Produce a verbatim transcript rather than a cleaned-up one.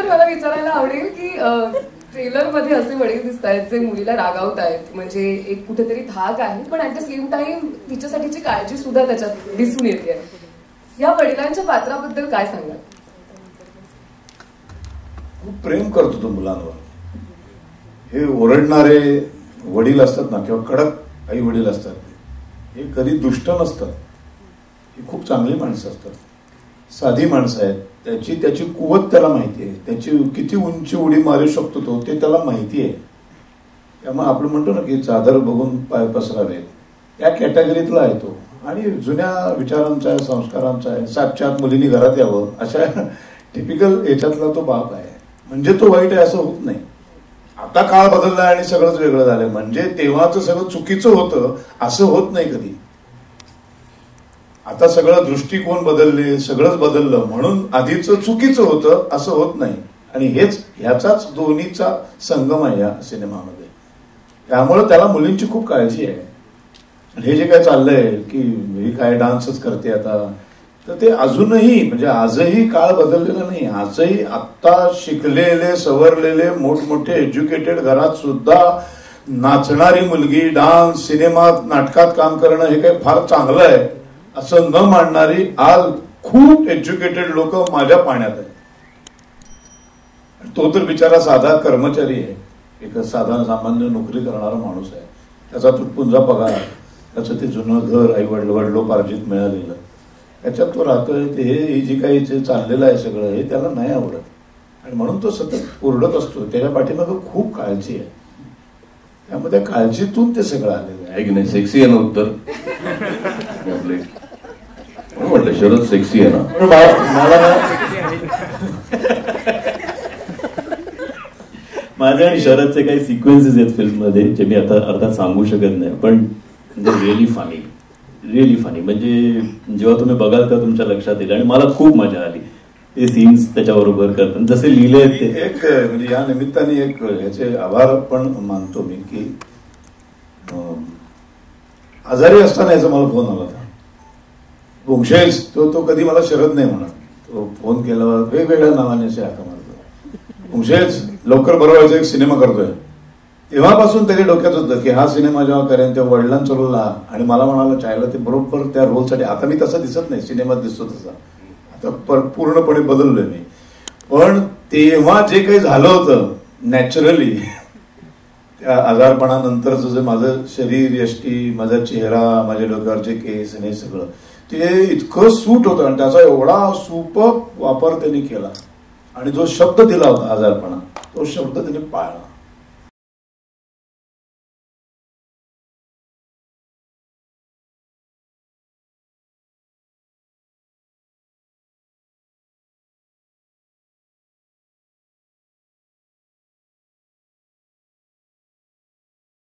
तर मला विचारायला आवडेल की ट्रेलर मध्ये असे वडील दिसत आहेत जे मुलीला रागावत आहेत, म्हणजे एक कुठेतरी धाक आहे पण ऍट द सेम टाइम तिच्यासाठीची काळजी सुद्धा त्याच्यात दिसून येते. या वडिलांच्या पात्राबद्दल काय सांगाल? खूप प्रेम करतो तो मुलांवर. हे ओरडणारे वडील असतात ना किंवा कडक आई वडील असतात, हे कधी दुष्ट नसतात. ही खूप चांगली माणसं असतात, साधी माणसं आहेत. त्याची त्याची कुवत त्याला माहिती आहे, त्याची किती उंची उडी मारू शकतो तो ते त्याला माहिती आहे. त्यामुळे आपण म्हणतो ना की चादर बघून पाय पसरावे, त्या कॅटेगरीतला आहे तो. आणि जुन्या विचारांचा आहे, संस्कारांचा आहे. सातच्या आत मुलींनी घरात यावं अशा टिपिकल याच्यातला तो बाप आहे. म्हणजे तो वाईट आहे असं होत नाही. आता काळ बदलला आणि सगळंच वेगळं झालंय, म्हणजे तेव्हाच सगळं चुकीचं होतं असं होत नाही कधी. आता सगळं दृष्टिकोन बदलले, सगळंच बदललं म्हणून आधीच चुकीचं होतं असं होत नाही. आणि हेच ह्याचाच दोन्हीचा संगम आहे या सिनेमामध्ये. त्यामुळे त्याला मुलींची खूप काळजी आहे. हे जे काय चाललंय की ही काय डान्सच करते आता, तर ते अजूनही म्हणजे आजही काळ बदललेला नाही. आजही आत्ता शिकलेले सवरलेले मोठमोठे एज्युकेटेड घरात सुद्धा नाचणारी मुलगी डान्स सिनेमात नाटकात काम करणं हे काही फार चांगलं आहे असं न मानणारी आज खूप एज्युकेटेड लोक माझ्या पाण्यात आहेत. तो तर बिचारा साधा कर्मचारी आहे, एक साधा सामान्य नोकरी करणारा माणूस आहे. त्याचा तुटपुंजा पगार, त्याचं ते जुनं घर आई वडील वडिलोपार्जित मिळालेलं, त्याच्यात तो राहतोय. ते हे जी काही चाललेलं आहे सगळं हे त्याला नाही आवडत आणि म्हणून तो सतत ओरडत असतो. त्याच्या पाठीमागे खूप काळजी आहे. त्यामध्ये काळजीतून ते सगळं आलेलं आहे. की नाही? सेक्सी आहे ना उत्तर आपले. म्हटलं शरद सेक्सी आहे ना. मला माझे आणि शरदचे काही सिक्वेन्सेस आहेत फिल्ममध्ये जे मी आता अर्थात सांगू शकत नाही, पण रिअली फनी, रिअली फनी. म्हणजे जेव्हा तुम्ही बघाल तर तुमच्या लक्षात येईल. आणि मला खूप मजा आली ते सीन्स त्याच्याबरोबर करताना जसे लिहिले आहेत ते. एक म्हणजे या निमित्ताने एक ह्याचे आभार पण मानतो मी की आजारी असताना याचा मला फोन आला होता. वंशेज तो तो कधी मला शरद नाही म्हणत. तो फोन केल्यावर वेगवेगळ्या नावाने असे हाका मारतो. वंशेज लवकर बरं व्हायचं, एक सिनेमा करतोय. तेव्हापासून त्याच्या डोक्यात होतं की हा सिनेमा जेव्हा करेन तेव्हा वडिलांचा रोल हा. आणि मला म्हणाला चायला ते बरोबर त्या रोलसाठी. आता मी तसा दिसत नाही, सिनेमात दिसतो तसा. आता पूर्णपणे बदललोय मी. पण तेव्हा जे काही झालं होतं नॅचरली त्या आजारपणानंतरच जे माझं शरीर यष्टी, माझा चेहरा, माझ्या डोक्यावरचे केस आणि सगळं ते इतकं सूट होतं. आणि त्याचा एवढा सुपर वापर त्यांनी केला आणि जो शब्द दिला होता आजारपणा तो शब्द त्यांनी पाळला.